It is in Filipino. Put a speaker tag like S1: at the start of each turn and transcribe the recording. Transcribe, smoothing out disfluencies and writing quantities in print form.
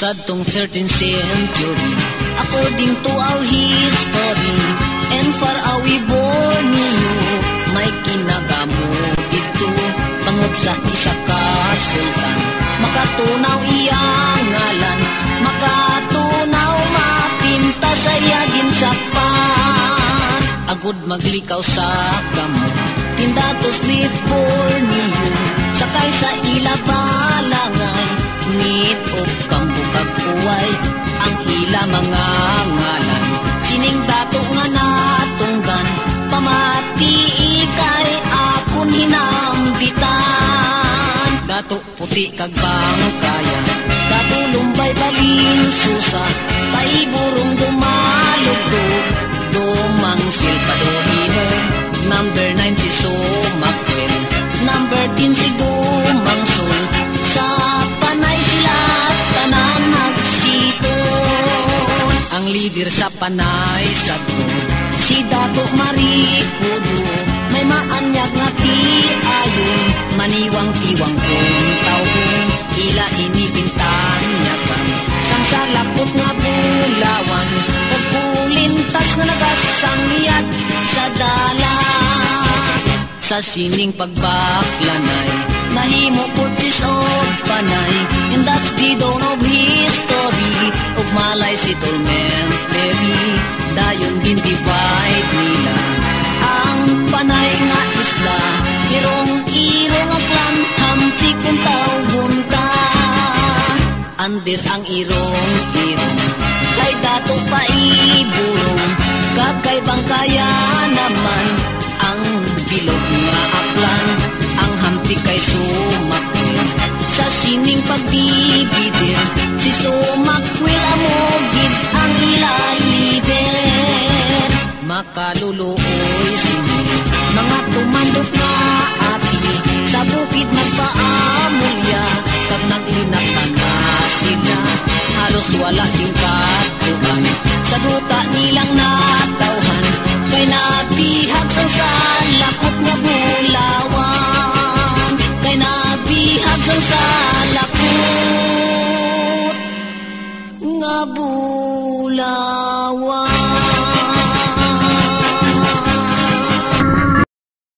S1: Sadtong 13th century, according to our history, and far away born niyo, may kinagamo dito, bangod sa isa ka sultan. Makatunaw iyang ngalan, makatunaw mapinta sa yagin sakpan. Agud maglikaw sa kamo, tindatos live born niyo, sakay sa ila balangay, nit o pambukag uway, ang ila mga ngalan. Sining dato nga natunggan, pamati ikay akon hinambitan. Dato puti kag bangkaya, dato lumbay balin susa, paiburong dumalugdog, dumang silpadorino. Number 9 si Sumakwel, number 10 si Dumang Sol, sa panay sila tanan nagsiton. Ang leader sa panay sadto, si Dato Marikudo, may maanyag nga ti ayon, maniwang tiwang kong taon, ila inibintan nyakan, sang salapot nga bulawan, pagkulintas nga nagasangyat sa dala. Sa sining pagbaklanay, nahimo purchase of panay, and that's the dawn of history, of malay settlement levy, dayon din divide nila ang panay nga isla, irong-irong ang klan, hamtik kung tawgon ka. Andir ang irong-irong, kay dato pa iburong, kagkay bangkaya naman, ang bilog nga aklan, ang hamtik kay Sumakwel. Sa sining pagdibidir, si Sumakwel amogid ang ila lider. Makaluluoy sini, mga tumandok na ati, sa bukid nagpaamulya, kag naglinatan na sila, halos wala sing katuan, sa duta nilang natawhan, kay napi